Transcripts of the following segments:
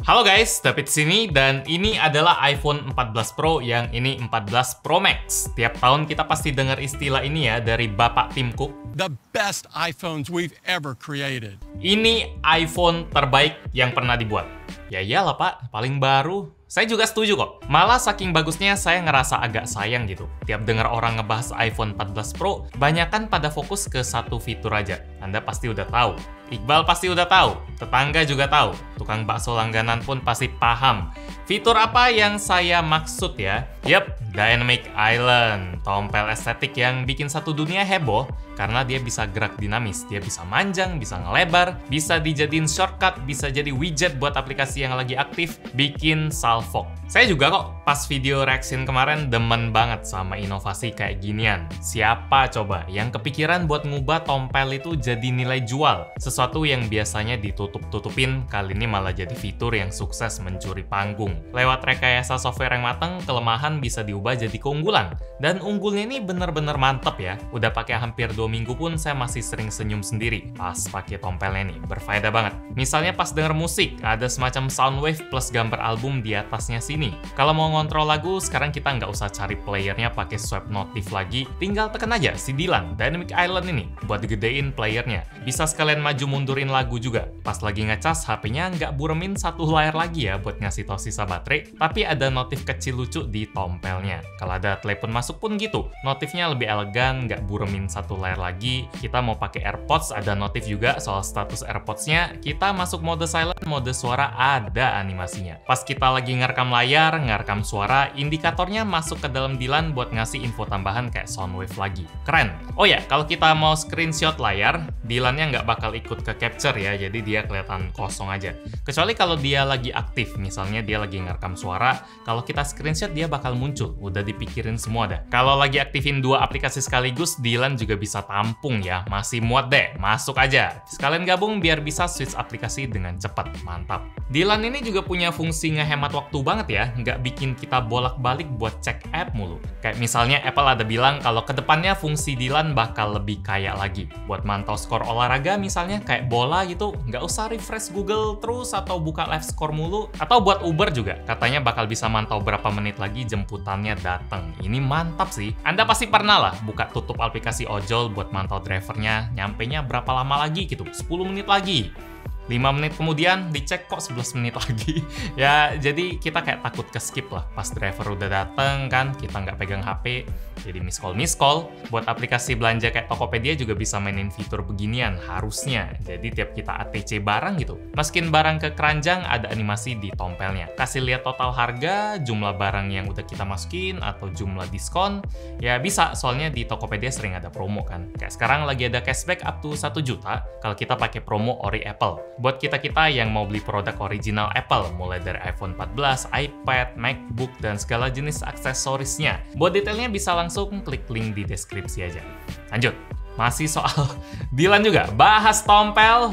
Halo guys, David sini dan ini adalah iPhone 14 Pro yang ini 14 Pro Max. Tiap tahun kita pasti dengar istilah ini ya dari Bapak Tim Cook. The best iPhones we've ever created. Ini iPhone terbaik yang pernah dibuat. Ya iyalah Pak, paling baru. Saya juga setuju kok. Malah saking bagusnya saya ngerasa agak sayang gitu. Tiap dengar orang ngebahas iPhone 14 Pro, banyakan pada fokus ke satu fitur aja. Anda pasti udah tahu. Iqbal pasti udah tahu. Tetangga juga tahu. Tukang bakso langganan pun pasti paham. Fitur apa yang saya maksud ya? Yap, Dynamic Island. Tompel estetik yang bikin satu dunia heboh karena dia bisa gerak dinamis. Dia bisa manjang, bisa ngelebar, bisa dijadiin shortcut, bisa jadi widget buat aplikasi yang lagi aktif, bikin salvo. Saya juga kok pas video reaction kemarin demen banget sama inovasi kayak ginian. Siapa coba yang kepikiran buat ngubah tompel itu jadi nilai jual? Sesuatu yang biasanya ditutup-tutupin, kali ini malah jadi fitur yang sukses mencuri panggung. Lewat rekayasa software yang mateng, kelemahan bisa diubah jadi keunggulan. Dan unggulnya ini bener-bener mantep ya. Udah pakai hampir 2 minggu pun saya masih sering senyum sendiri pas pakai tompelnya nih. Berfaedah banget. Misalnya pas denger musik, ada semacam soundwave plus gambar album di atasnya sini. Kalau mau ngontrol lagu, sekarang kita nggak usah cari playernya pakai swipe notif lagi. Tinggal tekan aja si Dylan, Dynamic Island ini, buat digedein playernya. Bisa sekalian maju mundurin lagu juga. Pas lagi ngecas, HP-nya nggak buremin satu layar lagi ya buat ngasih tau sisa baterai, tapi ada notif kecil lucu di tompelnya. Kalau ada telepon masuk pun gitu. Notifnya lebih elegan, nggak buremin satu layar lagi. Kita mau pakai AirPods, ada notif juga soal status AirPods-nya. Kita masuk mode silent, mode suara ada animasinya. Pas kita lagi ngerekam layar, ngerekam suara, indikatornya masuk ke dalam Dylan buat ngasih info tambahan kayak soundwave lagi. Keren! Oh ya, kalau kita mau screenshot layar, Dylan-nya nggak bakal ikut ke capture ya, jadi dia kelihatan kosong aja. Kecuali kalau dia lagi aktif, misalnya dia lagi ngerekam suara, kalau kita screenshot dia bakal muncul, udah dipikirin semua dah. Kalau lagi aktifin 2 aplikasi sekaligus, Dylan juga bisa tampung ya, masih muat deh, masuk aja. Sekalian gabung biar bisa switch aplikasi dengan cepat, mantap. Dylan ini juga punya fungsi ngehemat waktu banget ya, nggak bikin kita bolak-balik buat cek app mulu. Kayak misalnya Apple ada bilang kalau kedepannya fungsi Dylan bakal lebih kaya lagi. Buat mantau skor olahraga misalnya kayak bola gitu, nggak usah refresh Google terus atau buka live score mulu. Atau buat Uber juga, katanya bakal bisa mantau berapa menit lagi jemputannya datang. Ini mantap sih. Anda pasti pernah lah buka tutup aplikasi ojol buat mantau drivernya, nyampenya berapa lama lagi gitu, 10 menit lagi. 5 menit kemudian dicek kok 11 menit lagi. Ya, jadi kita kayak takut ke skip lah. Pas driver udah dateng kan, kita nggak pegang HP, jadi miss call. Buat aplikasi belanja kayak Tokopedia juga bisa mainin fitur beginian, harusnya. Jadi tiap kita ATC barang gitu, masukin barang ke keranjang, ada animasi di tompelnya. Kasih lihat total harga, jumlah barang yang udah kita masukin, atau jumlah diskon. Ya bisa, soalnya di Tokopedia sering ada promo kan. Kayak sekarang lagi ada cashback up to 1 juta kalau kita pakai promo Ori Apple. Buat kita-kita yang mau beli produk original Apple, mulai dari iPhone 14, iPad, MacBook, dan segala jenis aksesorisnya. Buat detailnya bisa langsung klik link di deskripsi aja. Lanjut, masih soal Dylan juga, bahas tompel.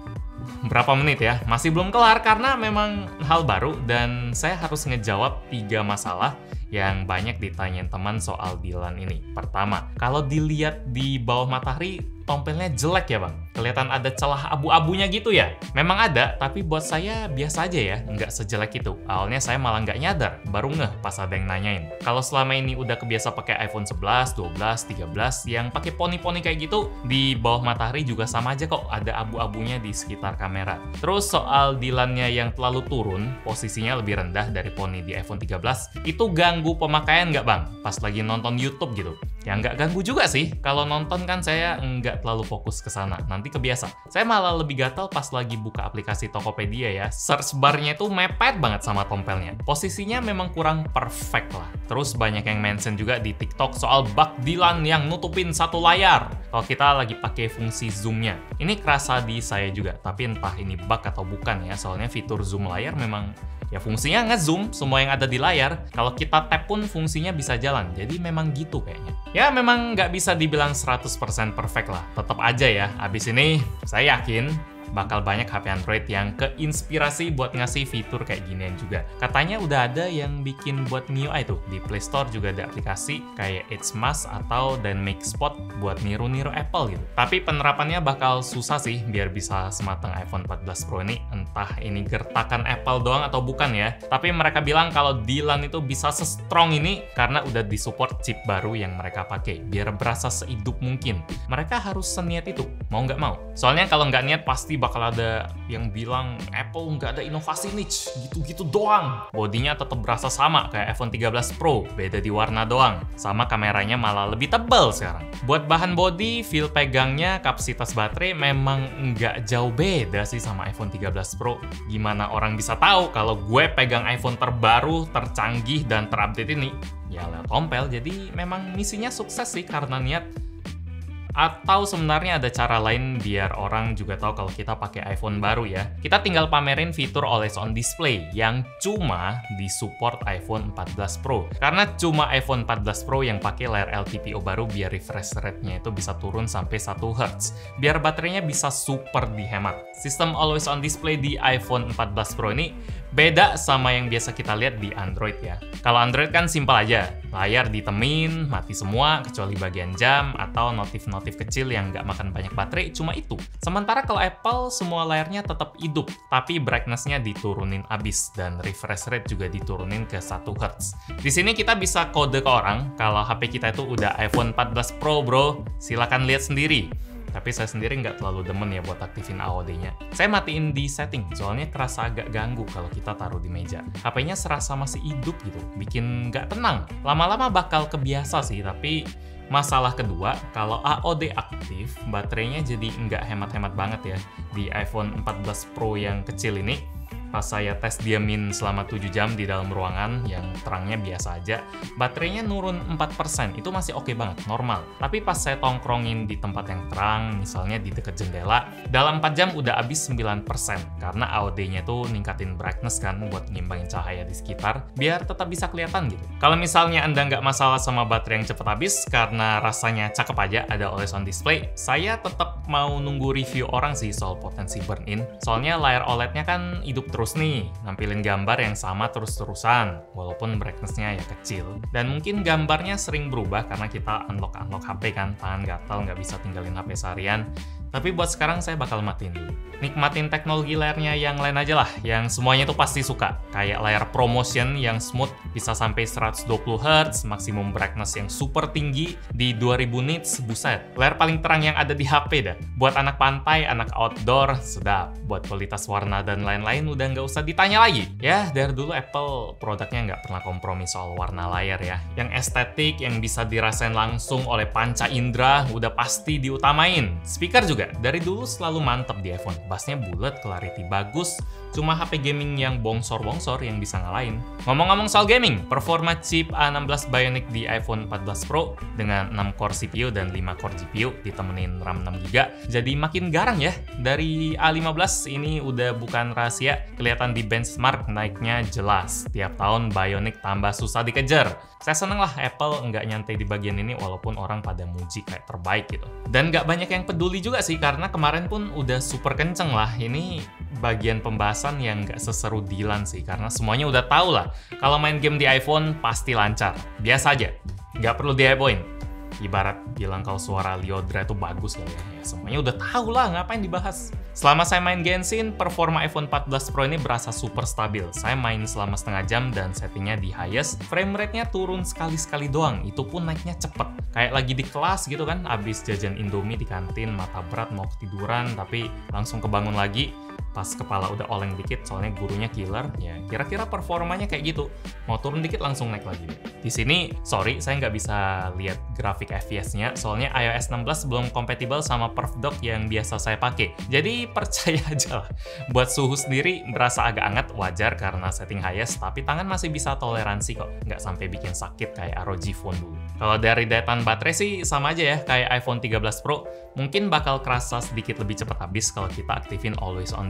Berapa menit ya? Masih belum kelar karena memang hal baru dan saya harus ngejawab 3 masalah yang banyak ditanyain teman soal Dylan ini. Pertama, kalau dilihat di bawah matahari, tompelnya jelek ya bang? Kelihatan ada celah abu-abunya gitu ya? Memang ada, tapi buat saya biasa aja ya, nggak sejelek itu. Awalnya saya malah nggak nyadar, baru ngeh pas ada yang nanyain. Kalau selama ini udah kebiasa pakai iPhone 11, 12, 13, yang pakai poni-poni kayak gitu, di bawah matahari juga sama aja kok, ada abu-abunya di sekitar kamera. Terus soal Dylan-nya yang terlalu turun, posisinya lebih rendah dari poni di iPhone 13, itu ganggu pemakaian nggak bang? Pas lagi nonton YouTube gitu. Ya nggak ganggu juga sih, kalau nonton kan saya nggak terlalu fokus ke sana, nanti kebiasa. Saya malah lebih gatel pas lagi buka aplikasi Tokopedia ya, search bar-nya itu mepet banget sama tompelnya. Posisinya memang kurang perfect lah. Terus banyak yang mention juga di TikTok soal bug Dylan yang nutupin satu layar kalau kita lagi pakai fungsi zoom-nya. Ini kerasa di saya juga, tapi entah ini bug atau bukan ya, soalnya fitur zoom layar memang ya fungsinya nge-zoom semua yang ada di layar. Kalau kita tap pun fungsinya bisa jalan. Jadi memang gitu kayaknya. Ya memang nggak bisa dibilang 100% perfect lah. Tetap aja ya, abis ini saya yakin bakal banyak HP Android yang keinspirasi buat ngasih fitur kayak ginian juga. Katanya udah ada yang bikin buat MIUI tuh. Di Play Store juga ada aplikasi kayak It's Mas atau Dynamic Spot buat niru-niru Apple gitu. Tapi penerapannya bakal susah sih biar bisa sematang iPhone 14 Pro ini. Entah ini gertakan Apple doang atau bukan ya. Tapi mereka bilang kalau Dylan itu bisa se-strong ini karena udah disupport chip baru yang mereka pakai. Biar berasa sehidup mungkin. Mereka harus seniat itu, mau nggak mau. Soalnya kalau nggak niat pasti bakal ada yang bilang Apple nggak ada inovasi niche, gitu-gitu doang. Bodinya tetap berasa sama kayak iPhone 13 Pro, beda di warna doang. Sama kameranya malah lebih tebal sekarang. Buat bahan body, feel pegangnya, kapasitas baterai memang nggak jauh beda sih sama iPhone 13 Pro. Gimana orang bisa tahu kalau gue pegang iPhone terbaru, tercanggih, dan terupdate ini? Ya lewat tompel, jadi memang misinya sukses sih karena niat. Atau sebenarnya ada cara lain biar orang juga tahu kalau kita pakai iPhone baru ya. Kita tinggal pamerin fitur Always On Display yang cuma disupport iPhone 14 Pro. Karena cuma iPhone 14 Pro yang pakai layar LTPO baru biar refresh rate-nya itu bisa turun sampai 1 Hz. Biar baterainya bisa super dihemat. Sistem Always On Display di iPhone 14 Pro ini beda sama yang biasa kita lihat di Android ya. Kalau Android kan simpel aja. Layar ditemin, mati semua, kecuali bagian jam atau notif-notif kecil yang nggak makan banyak baterai, cuma itu. Sementara kalau Apple, semua layarnya tetap hidup, tapi brightness-nya diturunin abis, dan refresh rate juga diturunin ke 1 Hz. Di sini kita bisa kode ke orang, kalau HP kita itu udah iPhone 14 Pro bro, silakan lihat sendiri. Tapi saya sendiri nggak terlalu demen ya buat aktifin AOD-nya. Saya matiin di setting, soalnya kerasa agak ganggu kalau kita taruh di meja. HP-nya serasa masih hidup gitu, bikin nggak tenang. Lama-lama bakal kebiasa sih, tapi masalah kedua, kalau AOD aktif, baterainya jadi nggak hemat-hemat banget ya. Di iPhone 14 Pro yang kecil ini, pas saya tes diamin selama 7 jam di dalam ruangan yang terangnya biasa aja, baterainya nurun 4%, itu masih oke banget, normal. Tapi pas saya tongkrongin di tempat yang terang, misalnya di dekat jendela, dalam 4 jam udah habis 9%, karena AOD-nya tuh ningkatin brightness kan buat ngimbangin cahaya di sekitar, biar tetap bisa kelihatan gitu. Kalau misalnya Anda nggak masalah sama baterai yang cepat habis, karena rasanya cakep aja ada Always On Display, saya tetap mau nunggu review orang sih soal potensi burn-in. Soalnya layar OLED-nya kan hidup terus nih, nampilin gambar yang sama terus-terusan, walaupun brightness-nya ya kecil. Dan mungkin gambarnya sering berubah karena kita unlock HP kan, tangan gatal nggak bisa tinggalin HP seharian. Tapi buat sekarang saya bakal matiin dulu. Nikmatin teknologi layarnya yang lain aja lah, yang semuanya tuh pasti suka. Kayak layar ProMotion yang smooth, bisa sampai 120 Hz, maksimum brightness yang super tinggi, di 2000 nits, buset. Layar paling terang yang ada di HP dah. Buat anak pantai, anak outdoor, sedap. Buat kualitas warna dan lain-lain udah nggak usah ditanya lagi. Ya, dari dulu Apple produknya nggak pernah kompromi soal warna layar ya. Yang estetik, yang bisa dirasain langsung oleh panca indera, udah pasti diutamain. Speaker juga dari dulu selalu mantep di iPhone. Bassnya bulat, clarity bagus, cuma HP gaming yang bongsor-bongsor yang bisa ngalahin. Ngomong-ngomong soal gaming, performa chip A16 Bionic di iPhone 14 Pro dengan 6 core CPU dan 5 core GPU ditemenin RAM 6GB jadi makin garang ya. Dari A15 ini udah bukan rahasia, kelihatan di benchmark naiknya jelas. Tiap tahun Bionic tambah susah dikejar. Saya seneng lah Apple nggak nyantai di bagian ini walaupun orang pada muji kayak terbaik gitu. Dan nggak banyak yang peduli juga sih karena kemarin pun udah super kenceng lah. Ini bagian pembahasan yang nggak seseru Dylan sih karena semuanya udah tahu lah kalau main game di iPhone pasti lancar. Biasa aja, nggak perlu dihebohin. Ibarat bilang kalau suara Lyodra itu bagus kali ya, semuanya udah tahu lah ngapain dibahas. Selama saya main Genshin, performa iPhone 14 Pro ini berasa super stabil. Saya main selama setengah jam dan settingnya di highest, frame rate-nya turun sekali-sekali doang, itu pun naiknya cepet. Kayak lagi di kelas gitu kan, abis jajan Indomie di kantin, mata berat mau ketiduran, tapi langsung kebangun lagi. Pas kepala udah oleng dikit, soalnya gurunya killer, ya kira-kira performanya kayak gitu. Mau turun dikit langsung naik lagi. Di sini, sorry, saya nggak bisa lihat grafik FPS-nya, soalnya iOS 16 belum kompatibel sama PerfDock yang biasa saya pakai. Jadi percaya aja lah. Buat suhu sendiri berasa agak hangat, wajar karena setting highest, tapi tangan masih bisa toleransi kok, nggak sampai bikin sakit kayak ROG Phone dulu. Kalau dari daya tahan baterai sih sama aja ya, kayak iPhone 13 Pro, mungkin bakal kerasa sedikit lebih cepat habis kalau kita aktifin Always On Display.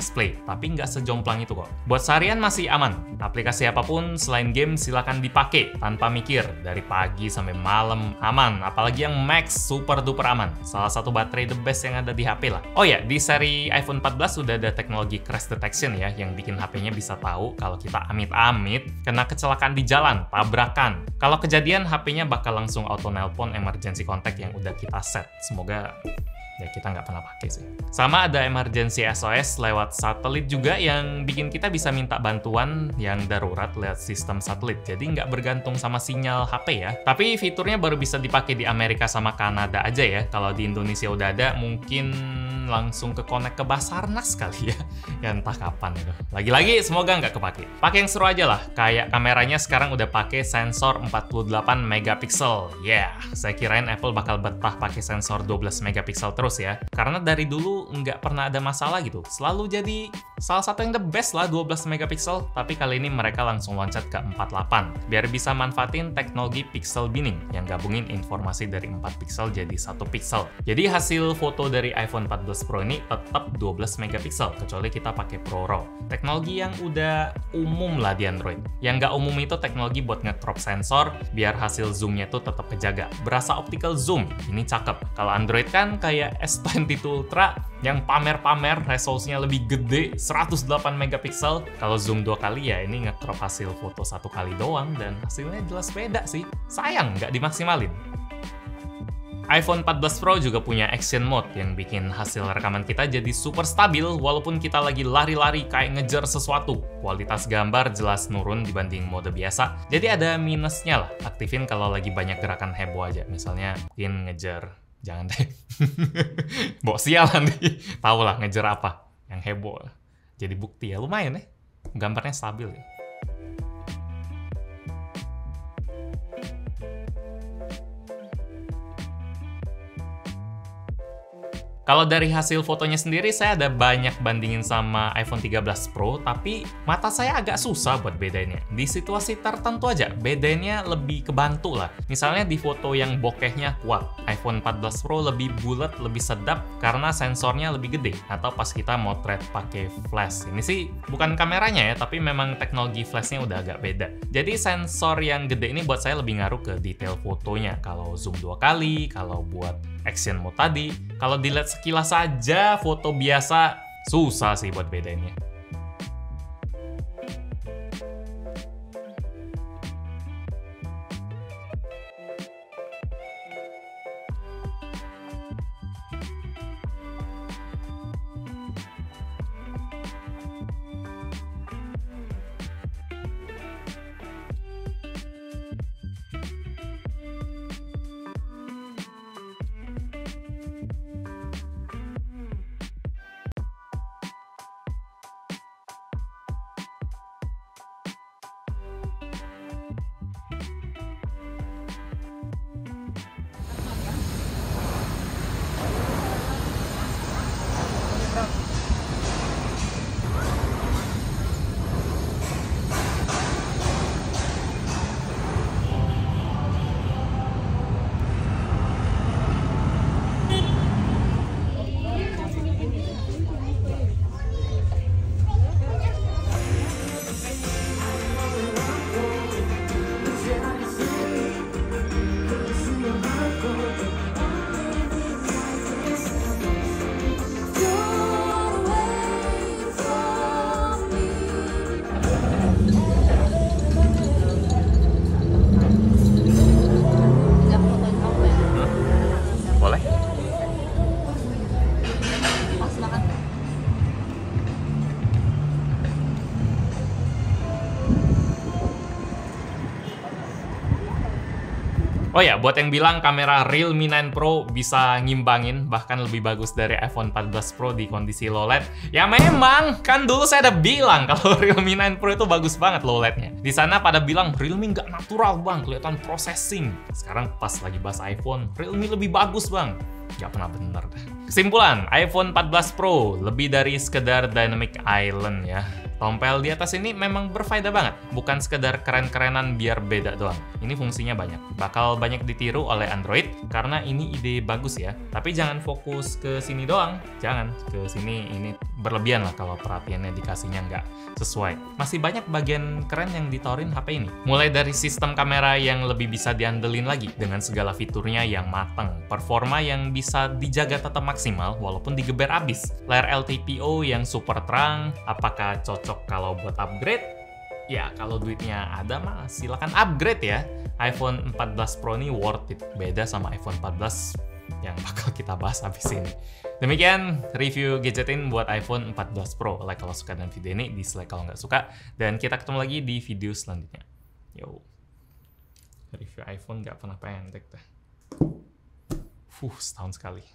display, tapi nggak sejomplang itu kok. Buat seharian masih aman. Aplikasi apapun selain game silakan dipakai tanpa mikir. Dari pagi sampai malam aman, apalagi yang Max super duper aman. Salah satu baterai the best yang ada di HP lah. Oh ya, di seri iPhone 14 sudah ada teknologi crash detection ya, yang bikin HP-nya bisa tahu kalau kita amit-amit kena kecelakaan di jalan, tabrakan. Kalau kejadian, HP-nya bakal langsung auto nelpon emergency contact yang udah kita set. Semoga ya kita nggak pernah pakai sih. Sama ada emergency SOS lewat satelit juga yang bikin kita bisa minta bantuan yang darurat lewat sistem satelit. Jadi nggak bergantung sama sinyal HP ya. Tapi fiturnya baru bisa dipakai di Amerika sama Kanada aja ya. Kalau di Indonesia udah ada, mungkin langsung ke connect ke Basarnas kali ya. Ya entah kapan itu. Lagi-lagi semoga nggak kepake. Pakai yang seru aja lah. Kayak kameranya sekarang udah pakai sensor 48 megapiksel. Yeah, saya kirain Apple bakal betah pakai sensor 12 megapiksel terus ya. Karena dari dulu nggak pernah ada masalah gitu. Selalu jadi salah satu yang the best lah 12 megapiksel. Tapi kali ini mereka langsung loncat ke 48. Biar bisa manfaatin teknologi pixel binning yang gabungin informasi dari 4 piksel jadi 1 piksel. Jadi hasil foto dari iPhone 14 Pro ini tetap 12 megapiksel, kecuali kita pakai Pro RAW. Teknologi yang udah umum lah di Android. Yang nggak umum itu teknologi buat nge-crop sensor, biar hasil zoom-nya tuh tetap kejaga. Berasa optical zoom, ini cakep. Kalau Android kan kayak S22 Ultra, yang pamer-pamer resolusinya lebih gede, 108 megapiksel. Kalau zoom 2 kali ya ini nge-crop hasil foto 1 kali doang, dan hasilnya jelas beda sih. Sayang nggak dimaksimalin. iPhone 14 Pro juga punya action mode yang bikin hasil rekaman kita jadi super stabil walaupun kita lagi lari-lari kayak ngejar sesuatu. Kualitas gambar jelas nurun dibanding mode biasa. Jadi ada minusnya lah, aktifin kalau lagi banyak gerakan heboh aja. Misalnya mungkin ngejar, jangan deh. Bok sialan nih. Tahu lah ngejar apa yang heboh. Jadi bukti ya, lumayan ya. Gambarnya stabil ya. Kalau dari hasil fotonya sendiri, saya ada banyak bandingin sama iPhone 13 Pro, tapi mata saya agak susah buat bedainnya. Di situasi tertentu aja, bedainnya lebih kebantu lah. Misalnya di foto yang bokehnya kuat, iPhone 14 Pro lebih bulat, lebih sedap karena sensornya lebih gede. Atau pas kita motret pakai flash. Ini sih bukan kameranya ya, tapi memang teknologi flashnya udah agak beda. Jadi sensor yang gede ini buat saya lebih ngaruh ke detail fotonya. Kalau zoom 2 kali, kalau buat action mode tadi, kalau dilihat sekilas saja foto biasa, susah sih buat bedainnya. Oh ya, buat yang bilang kamera Realme 9 Pro bisa ngimbangin, bahkan lebih bagus dari iPhone 14 Pro di kondisi low LED, ya memang, kan dulu saya ada bilang kalau Realme 9 Pro itu bagus banget low LED-nya. Di sana pada bilang, Realme nggak natural bang, kelihatan processing. Sekarang pas lagi bahas iPhone, Realme lebih bagus bang. Nggak pernah bener dah. Kesimpulan, iPhone 14 Pro lebih dari sekedar Dynamic Island ya. Tompel di atas ini memang berfaedah banget, bukan sekedar keren-kerenan biar beda doang. Ini fungsinya banyak, bakal banyak ditiru oleh Android, karena ini ide bagus ya. Tapi jangan fokus ke sini doang. Jangan ke sini, ini berlebihan lah kalau perhatiannya dikasihnya nggak sesuai. Masih banyak bagian keren yang ditawarin HP ini. Mulai dari sistem kamera yang lebih bisa diandelin lagi dengan segala fiturnya yang matang, performa yang bisa dijaga tetap maksimal walaupun digeber abis, layar LTPO yang super terang. Apakah cocok kalau buat upgrade? Ya, kalau duitnya ada mah silakan upgrade ya. iPhone 14 Pro ini worth it. Beda sama iPhone 14 yang bakal kita bahas habis ini. Demikian review gadgetin buat iPhone 14 Pro. Like kalau suka dengan video ini, dislike kalau nggak suka. Dan kita ketemu lagi di video selanjutnya. Yo. Review iPhone nggak pernah pendek dah. Setahun sekali.